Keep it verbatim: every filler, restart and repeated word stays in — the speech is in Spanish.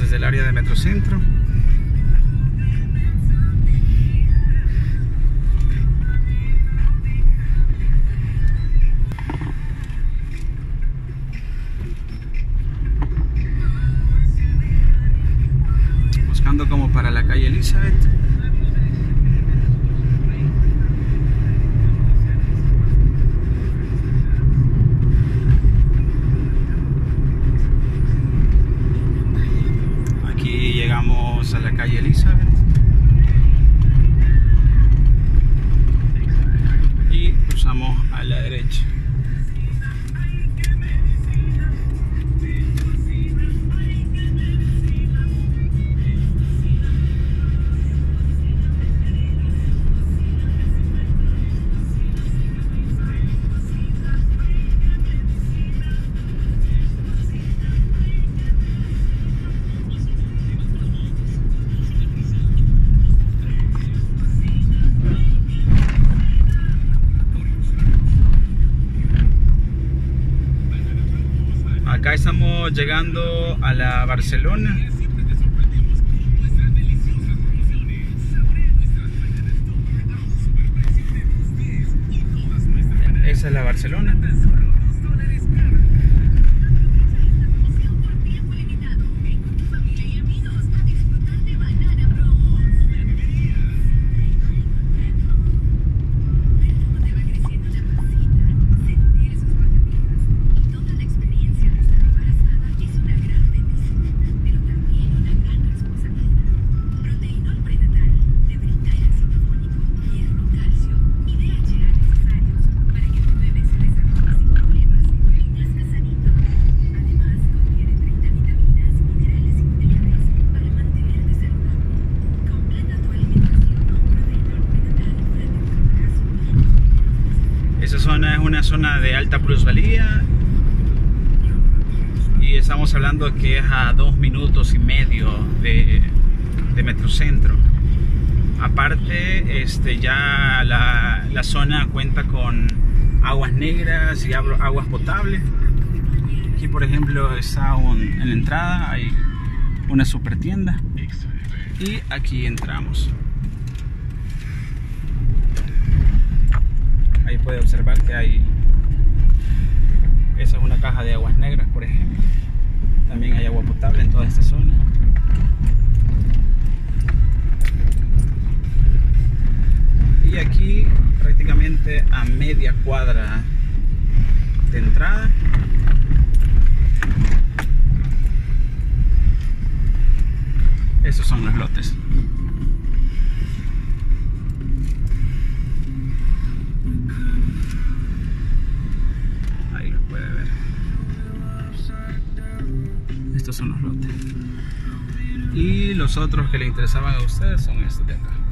desde el área de Metrocentro. Buscando como para la calle Elizabeth. Aquí llegamos a la calle Elizabeth y cruzamos a la derecha. Acá estamos llegando a la Barcelona. Esa es la Barcelona. Esa zona es una zona de alta plusvalía y estamos hablando que es a dos minutos y medio de, de Metrocentro. Aparte, este, ya la, la zona cuenta con aguas negras y aguas potables. Aquí, por ejemplo, está un, en la entrada hay una super tienda y aquí entramos. Ahí puede observar que hay, esa es una caja de aguas negras, por ejemplo. También hay agua potable en toda esta zona. Y aquí prácticamente a media cuadra de entrada esos son los lotes. Estos son los lotes. Y los otros que le interesaban a ustedes son estos de acá.